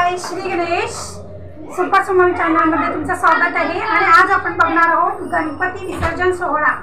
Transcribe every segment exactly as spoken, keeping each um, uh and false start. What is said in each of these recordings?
जय Shri Ganesh super Suman channel मध्ये तुमचं स्वागत आहे। आणि आज आपण बघणार आहोत गणपती विसर्जन सोहळा।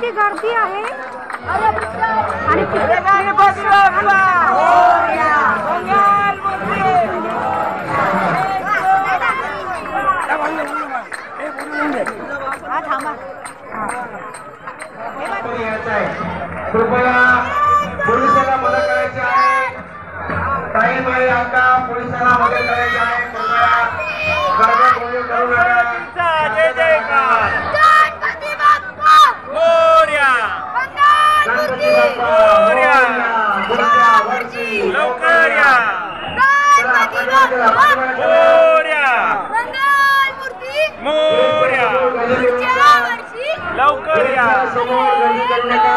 मोठी गर्दी आहे आणि कृपया पोलिसांना मदत करायची आहे. काही बाई आता पोलिसांना मदत करायची आहे. कृपया गर्दी करू नका. जय जयकार गणपती बाप्पा मोरया गणपती बाप्पा मोरया. पुढच्या वर्षी लवकर या गणपती बाप्पा मोरया मंगलमूर्ती मोरया पुढच्या वर्षी लवकर या समोर गर्दी करू नका.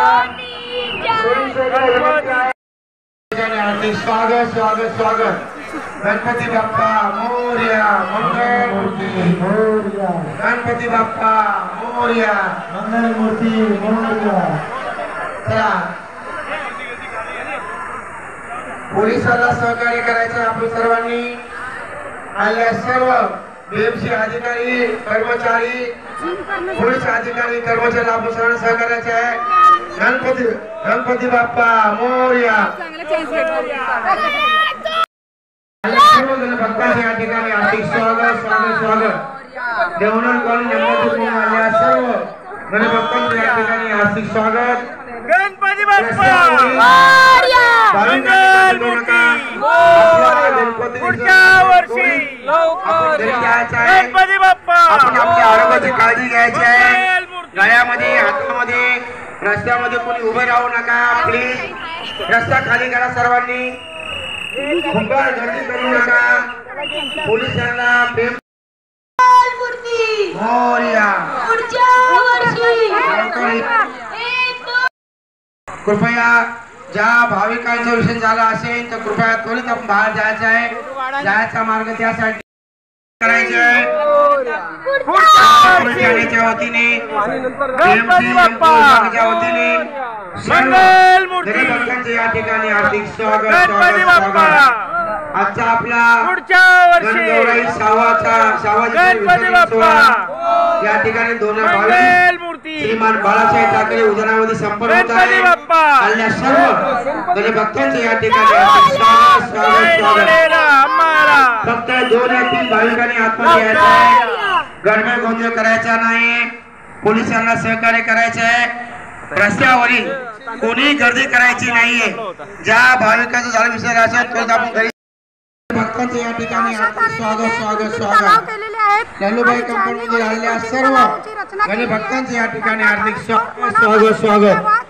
स्वागत स्वागत स्वागत. गणपती बाप्पा मोरया मंगलमूर्ती मोरया. गणपती बाप्पा मोरया मंगलमूर्ती मोरया. चला पोलिसांना सहकार्य करायचे आपण सर्वांनी. आलेल्या सर्व बीएमसी अधिकारी कर्मचारी पोलीस अधिकारी कर्मचारी आपण सर्वांना सहकार्याचे आहे. गणपती गणपती बाप्पा मोरया. भक्तांचे या ठिकाणी हार्दिक स्वागत स्वागत स्वागत. देवणर कॉलनी नंदादीप आलेल्या सर्व गणभक्तांचे या ठिकाणी हार्दिक स्वागत. गणपती बाप्पा पुढच्या वर्षी गणपती बाप्पा. आपण आपल्या आरोग्याची काळजी घ्यायची आहे. गळ्यामध्ये हातामध्ये रस्त्यामध्ये कोणी उभे राहू नका प्लीज. रस्ता खाली करा सर्वांनी. खूपच गर्दी करू नका. पोलिसांना प्रेम मोरया. कृपया ज्या भाविकांचा विषय झाला असेल तर कृपया त्वरित आपण बाहेर जायचं आहे. जायचा मार्ग त्यासाठी करायचे आहे. ठाण्याच्या वतीने गणपती बाप्पाच्या वतीने मंगलमूर्ती भक्तांचे या ठिकाणी हार्दिक स्वागत गणपती बाप्पा. आजचा आपला पुढच्या वर्षी गणगौराई सावाचा सावाजी गणपती बाप्पा या ठिकाणी दोन मंगलमूर्ती श्रीमान बाळासाहेब ठाकरे उद्यानामध्ये संपन्न होत गणपती आहे. बाप्पा आलेल्या सर्व गणभक्तांचे या ठिकाणी हार्दिक स्वागत स्वागत स्वागत. फक्त दोन या तीन भाविकांनी आतमध्ये यायचं आहे. गडबड गोंधळ करायचा नाही. पोलिसांना सहकार्य करायचे आहे. रस्त्यावरील कोणी गर्दी करायची नाहीये. ज्या भाविकांचा झाला विसर असेल तर आपण घरी. भक्तांचे या ठिकाणी हार्दिक स्वागत स्वागत स्वागत. लल्लूबाई कंपनीमध्ये आलेल्या सर्व गणभक्तांचे या ठिकाणी हार्दिक स्वागत स्वागत स्वागत.